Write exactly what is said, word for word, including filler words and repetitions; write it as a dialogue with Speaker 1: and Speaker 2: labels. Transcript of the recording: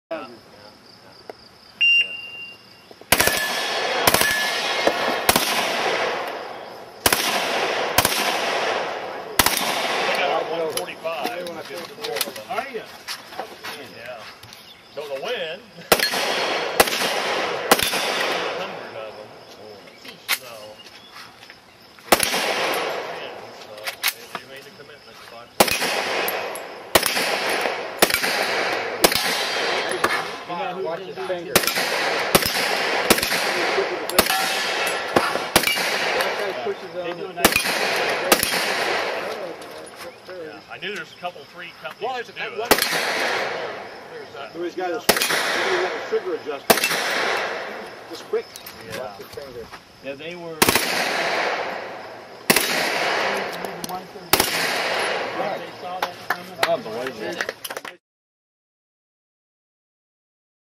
Speaker 1: Yeah. one forty-five.
Speaker 2: Are you?
Speaker 1: Yeah. So the wind, a hundred of them. So, yeah, so they, they made the commitment to five.
Speaker 2: You know who
Speaker 3: Watch
Speaker 2: did
Speaker 3: his
Speaker 2: that?
Speaker 3: finger. Pushes
Speaker 2: They
Speaker 3: on
Speaker 2: do a
Speaker 3: it.
Speaker 2: nice
Speaker 1: Yeah, I knew there's a couple, three companies
Speaker 2: Well,
Speaker 1: that
Speaker 2: there's
Speaker 1: do
Speaker 2: that
Speaker 1: it.
Speaker 2: one.
Speaker 1: There's that.
Speaker 4: So he's got his, he's got a trigger adjustment. Just quick.
Speaker 1: Yeah.
Speaker 3: Watch his finger.
Speaker 2: Yeah, they were.
Speaker 3: Right.
Speaker 2: They saw that coming.
Speaker 3: Unbelievable.